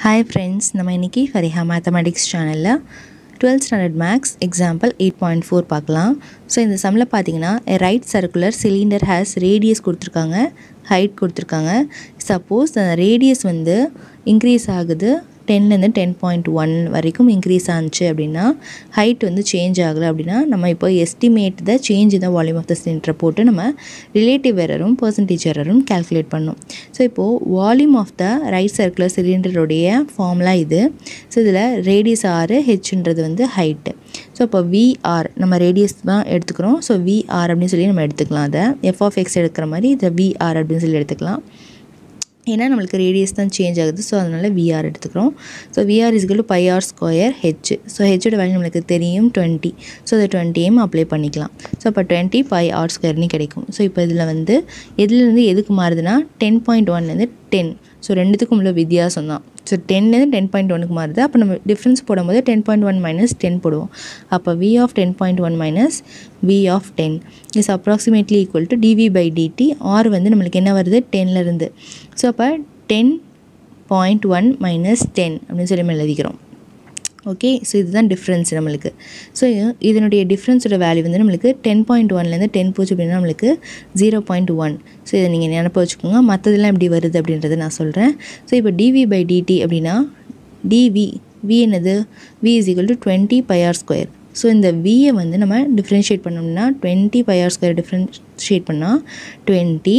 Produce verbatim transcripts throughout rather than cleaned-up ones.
Hi friends, நம்ம இன்னைக்கு Fariha mathematics சேனலில் twelfth standard max example eight point four பார்க்கலாம். ஸோ இந்த சம்மில் பார்த்தீங்கன்னா right circular cylinder has radius கொடுத்துருக்காங்க, ஹைட் கொடுத்துருக்காங்க. சப்போஸ் அந்த ரேடியஸ் வந்து இன்க்ரீஸ் ஆகுது டென்லேருந்து டென் பாயிண்ட் ஒன் வரைக்கும் இன்க்ரீஸ் ஆச்சு அப்படின்னா, ஹைட் வந்து சேஞ்ச் ஆகலை அப்படின்னா, நம்ம இப்போ எஸ்டிமேட் த சேஞ்ச் இந்த வால்யூம் ஆஃப் த சிலிண்டரை போட்டு நம்ம ரிலேட்டிவ் எரரும் பர்சன்டேஜ் எரரும் கால்குலேட் பண்ணோம். ஸோ இப்போது volume of the right circular சிலிண்டருடைய ஃபார்முலா இது. ஸோ இதில் ரேடியஸ் ஆறு, ஹெச்ன்றது வந்து ஹைட்டு. ஸோ இப்போ விஆர் நம்ம ரேடியஸ் தான் எடுத்துக்கிறோம். ஸோ விஆர் அப்படின்னு சொல்லி நம்ம எடுத்துக்கலாம். அதை எஃப் ஆஃப் எக்ஸ் எடுக்கிற மாதிரி இதை விஆர் அப்படின்னு சொல்லி எடுத்துக்கலாம். ஏன்னா நம்மளுக்கு ரேடியஸ் தான் சேஞ்ச் ஆகுது. ஸோ அதனால் விஆர் எடுத்துக்கிறோம். So V R is equal to pi R square H. So ஹெச்சோட வேல்யூ நம்மளுக்கு தெரியும் டுவெண்ட்டி. ஸோ அதை டுவெண்ட்டியும் அப்ளை பண்ணிக்கலாம். ஸோ அப்போ டுவெண்ட்டி பை ஆர் ஸ்கொயர்னு கிடைக்கும். ஸோ இப்போ இதில் வந்து எதுலேருந்து எதுக்கு மாறுதுன்னா டென் பாயிண்ட் ஒன்லேருந்து டென். ஸோ ரெண்டுத்துக்கும் உள்ள வித்தியாசம் தான். ஸோ டென்லேருந்து டென் பாயிண்ட் ஒனுக்கு மாறுது. அப்போ நம்ம டிஃப்ரென்ஸ் போடும்போது ten point one minus ten போடுவோம். அப்போ V of ten point one minus V of ten is approximately equal to dV by dt. R வந்து நம்மளுக்கு என்ன வருது டென்லேருந்து. ஸோ அப்போ ten point one minus ten அப்படின்னு சொல்லி நம்ம எழுதிக்கிறோம். ஓகே, ஸோ இதுதான் டிஃப்ரென்ஸ் நம்மளுக்கு. ஸோ இதனுடைய டிஃப்ரென்ஸோட வேல்யூ வந்து நம்மளுக்கு டென் பாயிண்ட் ஒன்லேருந்து டென் போச்சு அப்படின்னா நம்மளுக்கு ஜீரோ பாயிண்ட் ஒன். ஸோ இதை நீங்கள் நினப்ப வச்சுக்கோங்க. மற்றதெல்லாம் எப்படி வருது அப்படின்றத நான் சொல்கிறேன். ஸோ இப்போ டிவி பை டிடி அப்படின்னா டிவி வி என்னது V is equal to twenty pi R square. So இந்த வியை வந்து நம்ம டிஃப்ரென்ஷியேட் பண்ணோம்னா twenty pi R square differentiate பண்ணால் டுவெண்ட்டி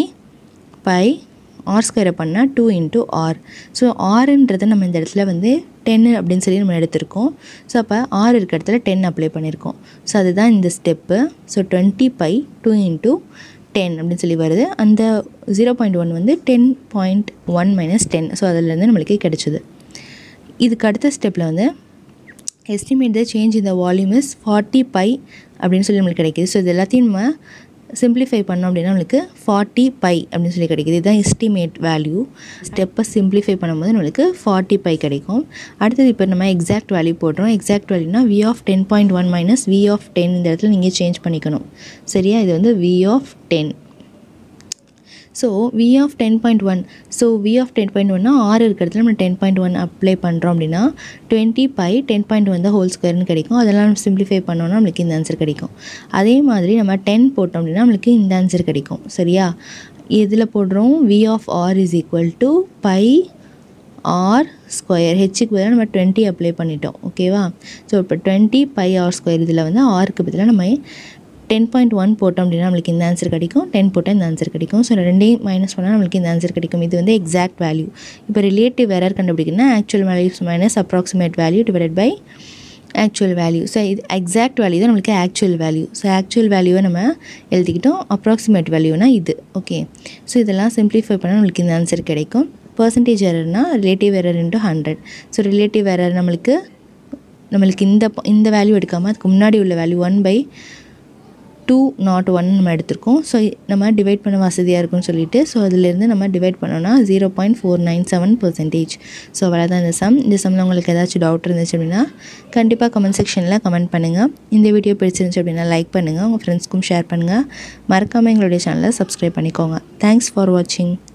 பை ஆர் ஸ்கொயரை பண்ணால் டூ இன்ட்டு ஆர். ஸோ ஆறுன்றதை நம்ம இந்த இடத்துல வந்து டென்னு அப்படின்னு சொல்லி நம்ம எடுத்திருக்கோம். ஸோ அப்போ ஆறு இருக்க இடத்துல டென் அப்ளை பண்ணியிருக்கோம். ஸோ அதுதான் இந்த step. So twenty pi two into ten அப்படின்னு சொல்லி வருது. அந்த ஜீரோ பாயிண்ட் ஒன் வந்து ten point one minus ten. So அதிலேருந்து நம்மளுக்கு கிடச்சிது. இதுக்கு அடுத்த ஸ்டெப்பில் வந்து எஸ்டிமேட் த சேஞ்ச் இந்த வால்யூம் இஸ் ஃபார்ட்டி பை அப்படின்னு சொல்லி நம்மளுக்கு கிடைக்கிது. ஸோ இது எல்லாத்தையும் நம்ம சிம்பிளிஃபை பண்ணோம் அப்படின்னா நம்மளுக்கு ஃபார்ட்டி பை அப்படின்னு சொல்லி கிடைக்கிது. இதுதான் எஸ்டிமேட் வேல்யூ. ஸ்டெப்பை சிம்பிளிஃபை பண்ணும்போது நம்மளுக்கு ஃபார்ட்டி பை கிடைக்கும். அடுத்தது இப்போ நம்ம எக்ஸாக்ட் வேல்யூ போடுறோம். எக்ஸாக்ட் வேல்யூனா V of ten point one minus V of ten இந்த இடத்துல நீங்கள் சேஞ்ச் பண்ணிக்கணும். சரியா, இது வந்து V of ten. So V of ten point one. So V of ten point ஒன்னா ஆறு இருக்கிறதுல நம்ம டென் பாயிண்ட் ஒன் அப்ளை பண்ணுறோம் அப்படின்னா twenty pi ten point one தான் ஹோல் ஸ்கொயர்னு கிடைக்கும். அதெல்லாம் நம்ம சிம்பிளிஃபை பண்ணோன்னா நம்மளுக்கு இந்த ஆன்சர் கிடைக்கும். அதே மாதிரி நம்ம டென் போட்டோம் அப்படின்னா நம்மளுக்கு இந்த ஆன்சர் கிடைக்கும். சரியா, இதில் போடுறோம் V of R is equal to pi R square. ஹெச்சுக்கு பதிலாக நம்ம டுவெண்ட்டி அப்ளை பண்ணிட்டோம். ஓகேவா, ஸோ இப்போ டுவெண்ட்டி பை ஆர் ஸ்கொயர் இதில் வந்து ஆருக்கு பதிலாக நம்ம டென் பாயிண்ட் ஒன் போட்டோம் அப்படின்னா நம்மளுக்கு இந்த ஆன்சர் கிடைக்கும். டென் போட்டால் இந்த ஆன்சர் கிடைக்கும். ஸோ ரெண்டையும் மைனஸ் பண்ணால் நம்மளுக்கு இந்த ஆன்சர் கிடைக்கும். இது வந்து எக்ஸாக்ட் வேல்யூ. இப்போ ரிலேட்டிவ் எரர் கண்டுபிடிக்கணும்னா actual values minus approximate value divided by actual value. So இது எக்ஸாக்ட் வேல்யூ தான் நம்மளுக்கு ஆக்சுவல் வேல்யூ. ஸோ ஆக்சுவல் வேல்யூவை நம்ம எழுதிக்கிட்டோம். அப்ராக்சிமேட் வேல்யூனா இது. ஓகே, ஸோ இதெல்லாம் சிம்பிளிஃபை பண்ணால் நம்மளுக்கு இந்த ஆன்சர் கிடைக்கும். பர்சன்டேஜ் எரர்னா relative error into hundred. So relative error நம்மளுக்கு நம்மளுக்கு இந்த இந்த வேல்யூ எடுக்காமல் அதுக்கு முன்னாடி உள்ள value one by two naught one நம்ம எடுத்திருக்கோம். ஸோ நம்ம டிவைட் பண்ண வசதியாக இருக்கும்னு சொல்லிட்டு ஸோ அதிலேருந்து நம்ம டிவைட் பண்ணோன்னா zero point four nine seven percentage. So அவ்வளோதான் இந்த சம். இந்த சம்மில் உங்களுக்கு ஏதாச்சும் டவுட் இருந்துச்சு அப்படின்னா கண்டிப்பாக கமெண்ட் செக்ஷனில் கமெண்ட் பண்ணுங்கள். இந்த வீடியோ பிடிச்சிருந்துச்சு அப்படின்னா லைக் பண்ணுங்கள், உங்கள் ஃப்ரெண்ட்ஸ்க்கும் ஷேர் பண்ணுங்கள். மறக்காமல் எங்களுடைய சேனலை சப்ஸ்கிரைப் பண்ணிக்கோங்க. தேங்க்ஸ் ஃபார் வாட்சிங்.